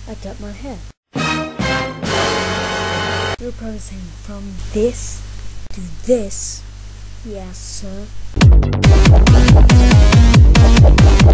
I cut my hair. You're probably saying, from this to this? Yes, sir.